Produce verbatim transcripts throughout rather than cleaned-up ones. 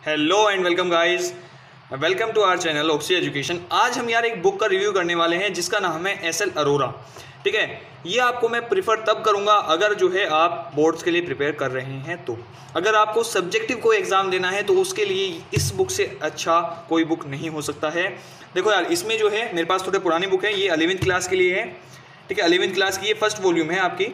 Hello and welcome guys, welcome to our channel Oxy Education. आज हम यार एक बुक का रिव्यू करने वाले हैं जिसका नाम है एस एल अरोरा। ठीक है, ये आपको मैं प्रिफर तब करूंगा अगर जो है आप बोर्ड्स के लिए प्रिपेयर कर रहे हैं। तो अगर आपको सब्जेक्टिव कोई एग्ज़ाम देना है तो उसके लिए इस बुक से अच्छा कोई बुक नहीं हो सकता है। देखो यार, इसमें जो है मेरे पास थोड़े पुरानी बुक है, ये अलेवेंथ क्लास के लिए है। ठीक है, अलेवेंथ क्लास की ये फर्स्ट वॉल्यूम है आपकी,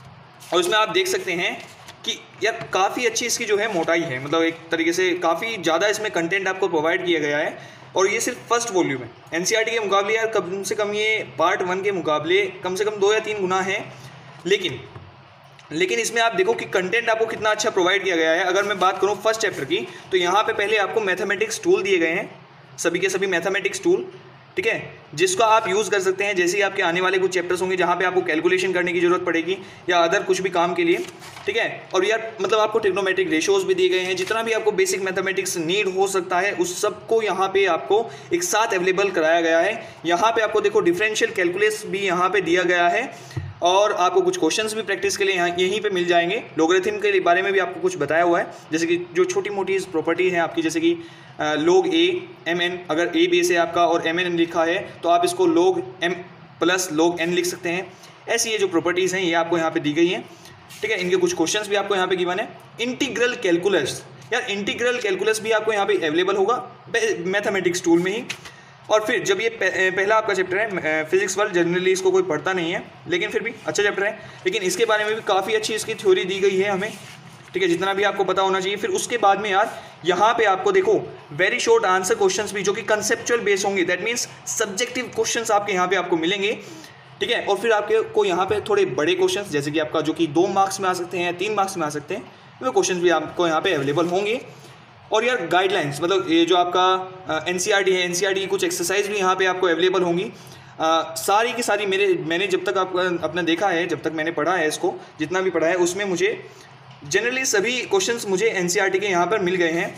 और इसमें आप देख सकते हैं कि यार काफ़ी अच्छी इसकी जो है मोटाई है, मतलब एक तरीके से काफ़ी ज़्यादा इसमें कंटेंट आपको प्रोवाइड किया गया है। और ये सिर्फ फर्स्ट वॉल्यूम है। एनसीईआरटी के मुकाबले यार कम से कम ये पार्ट वन के मुकाबले कम से कम दो या तीन गुना है। लेकिन लेकिन इसमें आप देखो कि कंटेंट आपको कितना अच्छा प्रोवाइड किया गया है। अगर मैं बात करूँ फर्स्ट चैप्टर की, तो यहाँ पे पहले आपको मैथमेटिक्स टूल दिए गए हैं, सभी के सभी मैथमेटिक्स टूल। ठीक है, जिसका आप यूज़ कर सकते हैं जैसे ही आपके आने वाले कुछ चैप्टर्स होंगे जहाँ पे आपको कैलकुलेशन करने की ज़रूरत पड़ेगी या अदर कुछ भी काम के लिए। ठीक है, और यार मतलब आपको ट्रिग्नोमेट्रिक रेशियोज भी दिए गए हैं, जितना भी आपको बेसिक मैथमेटिक्स नीड हो सकता है उस सब को यहाँ पे आपको एक साथ अवेलेबल कराया गया है। यहाँ पे आपको देखो डिफरेंशियल कैलकुलस भी यहाँ पे दिया गया है, और आपको कुछ क्वेश्चंस भी प्रैक्टिस के लिए यहाँ यहीं पे मिल जाएंगे। लोगरिथम के बारे में भी आपको कुछ बताया हुआ है, जैसे कि जो छोटी मोटी प्रॉपर्टी है आपकी, जैसे कि लोग ए एम एन, अगर ए बेस है आपका और एम एन लिखा है तो आप इसको लोग एम प्लस लोग एन लिख सकते हैं। ऐसी ये जो प्रॉपर्टीज़ हैं ये आपको यहाँ पे दी गई हैं। ठीक है, इनके कुछ क्वेश्चंस भी आपको यहाँ पे गिवन है। इंटीग्रल कैलकुलस, यार इंटीग्रल कैलकुलस भी आपको यहाँ पे अवेलेबल होगा मैथमेटिक्स टूल में ही। और फिर जब ये पहला आपका चैप्टर है फिजिक्स वर्ल्ड, जनरली इसको कोई पढ़ता नहीं है लेकिन फिर भी अच्छा चैप्टर है, लेकिन इसके बारे में भी काफ़ी अच्छी इसकी थ्योरी दी गई है हमें। ठीक है, जितना भी आपको पता होना चाहिए। फिर उसके बाद में यार यहाँ पे आपको देखो वेरी शॉर्ट आंसर क्वेश्चंस भी जो कि कंसेप्चुअल बेस होंगे, दैट मीन्स सब्जेक्टिव क्वेश्चंस आपके यहाँ पे आपको मिलेंगे। ठीक है, और फिर आपके को यहाँ पे थोड़े बड़े क्वेश्चंस जैसे कि आपका जो कि दो मार्क्स में आ सकते हैं, तीन मार्क्स में आ सकते हैं, वो क्वेश्चन भी आपको यहाँ पे अवेलेबल होंगे। और यार गाइडलाइंस, मतलब ये जो आपका एनसीईआरटी है, एनसीईआरटी की कुछ एक्सरसाइज भी यहाँ पे आपको अवेलेबल होंगी। आ, सारी की सारी मेरे मैंने जब तक आप अपना देखा है, जब तक मैंने पढ़ा है इसको, जितना भी पढ़ा है उसमें मुझे जनरली सभी क्वेश्चंस मुझे एनसीईआरटी के यहाँ पर मिल गए हैं।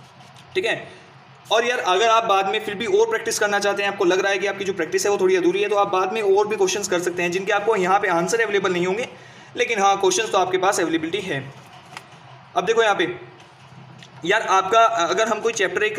ठीक है, और यार अगर आप बाद में फिर भी और प्रैक्टिस करना चाहते हैं, आपको लग रहा है कि आपकी जो प्रैक्टिस है वो थोड़ी अधूरी है, तो आप बाद में और भी क्वेश्चंस कर सकते हैं जिनके आपको यहाँ पे आंसर अवेलेबल नहीं होंगे, लेकिन हाँ क्वेश्चंस तो आपके पास अवेलेबिलिटी है। अब देखो यहाँ पे यार आपका अगर हम कोई चैप्टर एक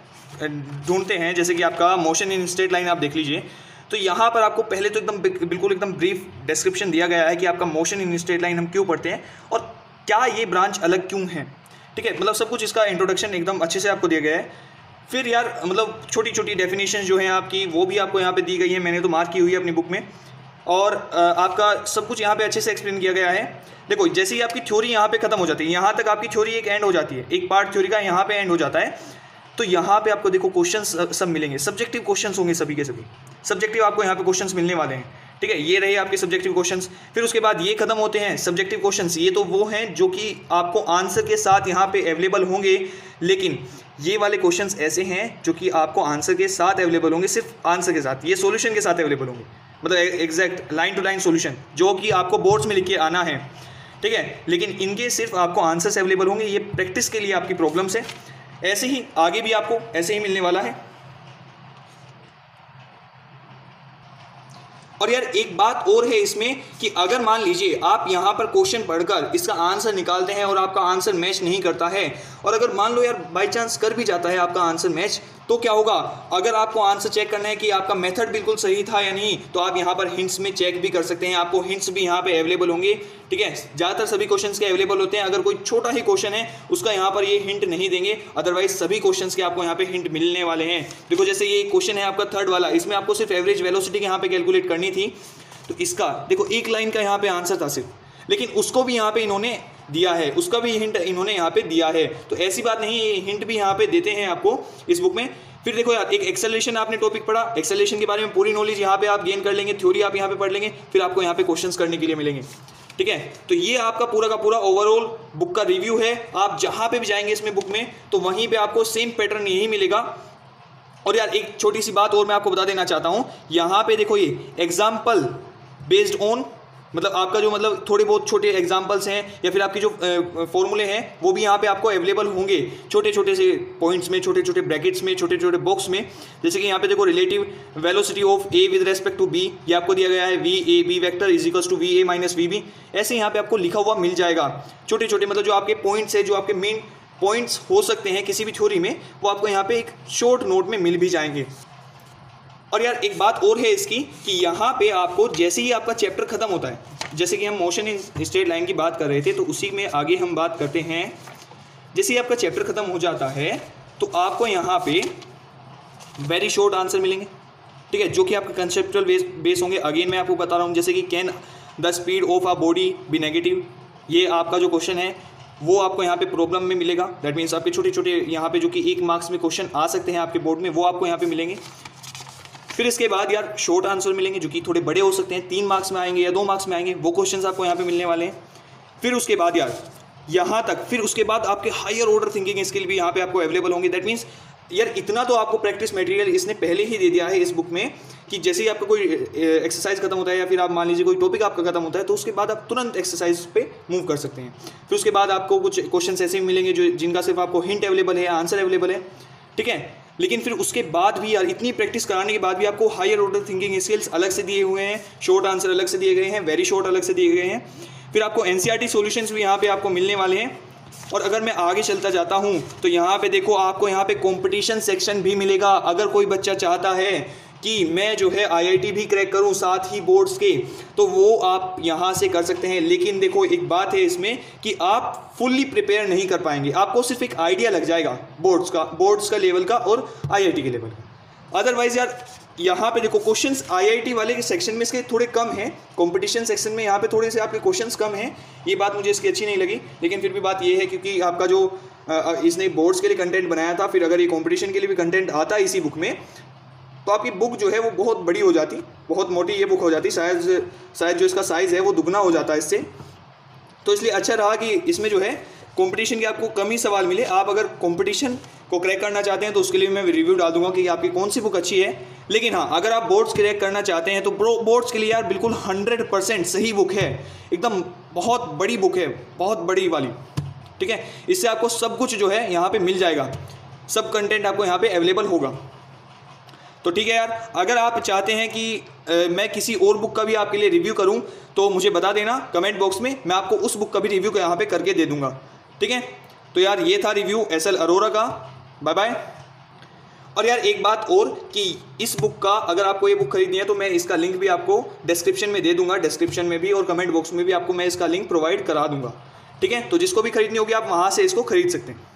ढूंढते हैं, जैसे कि आपका मोशन इन स्ट्रेट लाइन, आप देख लीजिए, तो यहाँ पर आपको पहले तो एकदम बिल्कुल एकदम ब्रीफ डिस्क्रिप्शन दिया गया है कि आपका मोशन इन स्ट्रेट लाइन हम क्यों पढ़ते हैं और क्या ये ब्रांच अलग क्यों है। ठीक है, मतलब सब कुछ इसका इंट्रोडक्शन एकदम अच्छे से आपको दिया गया है। फिर यार मतलब छोटी छोटी डेफिनेशन जो हैं आपकी वो भी आपको यहाँ पे दी गई है, मैंने तो मार्क की हुई है अपनी बुक में, और आपका सब कुछ यहाँ पे अच्छे से एक्सप्लेन किया गया है। देखो जैसे ही आपकी थ्योरी यहाँ पे खत्म हो जाती है, यहाँ तक आपकी थ्योरी एक एंड हो जाती है, एक पार्ट थ्योरी का यहाँ पे एंड हो जाता है, तो यहाँ पे आपको देखो क्वेश्चंस सब मिलेंगे, सब्जेक्टिव क्वेश्चंस होंगे, सभी के सभी सब्जेक्टिव आपको यहाँ पे क्वेश्चंस मिलने वाले हैं। ठीक है, ये रहे आपके सब्जेक्टिव क्वेश्चंस। फिर उसके बाद ये खत्म होते हैं सब्जेक्टिव क्वेश्चंस, ये तो वो हैं जो कि आपको आंसर के साथ यहाँ पे अवेलेबल होंगे, लेकिन ये वाले क्वेश्चंस ऐसे हैं जो कि आपको आंसर के साथ अवेलेबल होंगे, सिर्फ आंसर के साथ, ये सॉल्यूशन के साथ अवेलेबल होंगे, मतलब exact line to line solution जो कि आपको बोर्ड्स में लिख के आना है। ठीक है, लेकिन इनके सिर्फ आपको आंसर्स अवेलेबल होंगे, ये प्रैक्टिस के लिए आपकी प्रॉब्लम्स है। ऐसे ही आगे भी आपको ऐसे ही मिलने वाला है। और यार एक बात और है इसमें कि अगर मान लीजिए आप यहाँ पर क्वेश्चन पढ़कर इसका आंसर निकालते हैं और आपका आंसर मैच नहीं करता है, और अगर मान लो यार बाय चांस कर भी जाता है आपका आंसर मैच, तो क्या होगा, अगर आपको आंसर चेक करना है कि आपका मेथड बिल्कुल सही था या नहीं, तो आप यहाँ पर हिंट्स में चेक भी कर सकते हैं, आपको हिंट्स भी यहाँ पे अवेलेबल होंगे। ठीक है, ज़्यादातर सभी क्वेश्चंस के अवेलेबल होते हैं, अगर कोई छोटा ही क्वेश्चन है उसका यहाँ पर ये हिंट नहीं देंगे, अदरवाइज सभी क्वेश्चंस के आपको यहाँ पे हिंट मिलने वाले हैं। देखो जैसे ये क्वेश्चन है आपका थर्ड वाला, इसमें आपको सिर्फ एवरेज वेलोसिटी यहाँ पे कैलकुलेट करनी थी, तो इसका देखो एक लाइन का यहाँ पे आंसर था सिर्फ, लेकिन उसको भी यहाँ पे इन्होंने दिया है, उसका भी हिंट इन्होंने यहाँ पे दिया है। तो ऐसी बात नहीं, ये हिंट भी यहाँ पे देते हैं आपको इस बुक में। फिर देखो यार एक एक्सेलरेशन आपने टॉपिक पढ़ा, एक्सेलरेशन के बारे में पूरी नॉलेज यहाँ पे आप गेन कर लेंगे, थ्योरी आप यहाँ पे पढ़ लेंगे, फिर आपको यहाँ पे क्वेश्चंस करने के लिए मिलेंगे। ठीक है, तो ये आपका पूरा का पूरा ओवरऑल बुक का रिव्यू है। आप जहाँ पे भी जाएंगे इसमें बुक में तो वहीं पे आपको सेम पैटर्न यही मिलेगा। और यार एक छोटी सी बात और मैं आपको बता देना चाहता हूँ, यहाँ पे देखो ये एग्जाम्पल बेस्ड ऑन, मतलब आपका जो मतलब थोड़े बहुत छोटे एग्जाम्पल्स हैं या फिर आपकी जो फॉर्मूले हैं वो भी यहाँ पे आपको अवेलेबल होंगे, छोटे छोटे से पॉइंट्स में, छोटे छोटे ब्रैकेट्स में, छोटे छोटे बॉक्स में। जैसे कि यहाँ पे देखो relative velocity of A with respect to B, ये आपको दिया गया है V A B vector is equals to V A minus V B, ऐसे यहाँ पे आपको लिखा हुआ मिल जाएगा। छोटे छोटे मतलब जो आपके पॉइंट्स है, जो आपके मेन पॉइंट्स हो सकते हैं किसी भी थ्योरी में, वो आपको यहाँ पे एक शॉर्ट नोट में मिल भी जाएंगे। और यार एक बात और है इसकी कि यहाँ पे आपको जैसे ही आपका चैप्टर खत्म होता है, जैसे कि हम मोशन इन स्ट्रेट लाइन की बात कर रहे थे, तो उसी में आगे हम बात करते हैं, जैसे ही आपका चैप्टर खत्म हो जाता है तो आपको यहाँ पे वेरी शॉर्ट आंसर मिलेंगे, ठीक है, जो कि आपके कंसेप्चुअल बेस बेस होंगे। अगेन मैं आपको बता रहा हूँ, जैसे कि can the speed of a body be negative, ये आपका जो क्वेश्चन है वो आपको यहाँ पे प्रॉब्लम में मिलेगा। दैट मीन्स आपके छोटे छोटे यहाँ पे जो कि एक मार्क्स में क्वेश्चन आ सकते हैं आपके बोर्ड में, वो आपको यहाँ पे मिलेंगे। फिर इसके बाद यार शॉर्ट आंसर मिलेंगे जो कि थोड़े बड़े हो सकते हैं, तीन मार्क्स में आएंगे या दो मार्क्स में आएंगे, वो क्वेश्चंस आपको यहाँ पे मिलने वाले हैं। फिर उसके बाद यार यहाँ तक, फिर उसके बाद आपके हायर ऑर्डर थिंकिंग स्किल भी यहाँ पे आपको अवेलेबल होंगे। दैट मीन्स यार इतना तो आपको प्रैक्टिस मटेरियल इसने पहले ही दे दिया है इस बुक में कि जैसे ही आपका कोई एक्सरसाइज खत्म होता है या फिर आप मान लीजिए कोई टॉपिक आपका खत्म होता है, तो उसके बाद आप तुरंत एक्सरसाइज पे मूव कर सकते हैं। फिर उसके बाद आपको कुछ क्वेश्चन ऐसे मिलेंगे जो जिनका सिर्फ आपको हिंट अवेलेबल है, आंसर अवेलेबल है, ठीक है। लेकिन फिर उसके बाद भी यार इतनी प्रैक्टिस कराने के बाद भी आपको हायर ऑर्डर थिंकिंग स्किल्स अलग से दिए हुए हैं, शॉर्ट आंसर अलग से दिए गए हैं, वेरी शॉर्ट अलग से दिए गए हैं। फिर आपको एनसीईआरटी सॉल्यूशंस भी यहाँ पे आपको मिलने वाले हैं। और अगर मैं आगे चलता जाता हूँ तो यहाँ पे देखो आपको यहाँ पे कंपटीशन सेक्शन भी मिलेगा। अगर कोई बच्चा चाहता है कि मैं जो है आईआईटी भी क्रैक करूं साथ ही बोर्ड्स के, तो वो आप यहाँ से कर सकते हैं। लेकिन देखो एक बात है इसमें कि आप फुल्ली प्रिपेयर नहीं कर पाएंगे, आपको सिर्फ एक आइडिया लग जाएगा बोर्ड्स का बोर्ड्स का लेवल का और आईआईटी के लेवल का। अदरवाइज यार यहाँ पे देखो क्वेश्चंस आईआईटी वाले के सेक्शन में इसके थोड़े कम हैं, कंपटीशन सेक्शन में यहाँ पे थोड़े से आपके क्वेश्चंस कम हैं। ये बात मुझे इसकी अच्छी नहीं लगी, लेकिन फिर भी बात ये है क्योंकि आपका जो इसने बोर्ड्स के लिए कंटेंट बनाया था, फिर अगर ये कंपटीशन के लिए भी कंटेंट आता है इसी बुक में, तो आपकी बुक जो है वो बहुत बड़ी हो जाती, बहुत मोटी ये बुक हो जाती, शायद शायद जो इसका साइज़ है वो दुगना हो जाता है इससे। तो इसलिए अच्छा रहा कि इसमें जो है कंपटीशन के आपको कम ही सवाल मिले। आप अगर कंपटीशन को क्रैक करना चाहते हैं तो उसके लिए मैं रिव्यू डाल दूंगा कि आपकी कौन सी बुक अच्छी है। लेकिन हाँ, अगर आप बोर्ड्स क्रैक करना चाहते हैं तो बोर्ड्स के लिए यार बिल्कुल हंड्रेड परसेंट सही बुक है, एकदम बहुत बड़ी बुक है, बहुत बड़ी वाली, ठीक है। इससे आपको सब कुछ जो है यहाँ पे मिल जाएगा, सब कंटेंट आपको यहाँ पे अवेलेबल होगा। तो ठीक है यार, अगर आप चाहते हैं कि आ, मैं किसी और बुक का भी आपके लिए रिव्यू करूं तो मुझे बता देना कमेंट बॉक्स में, मैं आपको उस बुक का भी रिव्यू यहाँ पे करके दे दूंगा, ठीक है। तो यार ये था रिव्यू एसएल अरोरा का। Bye bye. और यार एक बात और कि इस बुक का अगर आपको ये बुक खरीदनी है तो मैं इसका लिंक भी आपको डिस्क्रिप्शन में दे दूंगा, डिस्क्रिप्शन में भी और कमेंट बॉक्स में भी आपको मैं इसका लिंक प्रोवाइड करा दूंगा, ठीक है। तो जिसको भी खरीदनी होगी आप वहाँ से इसको खरीद सकते हैं।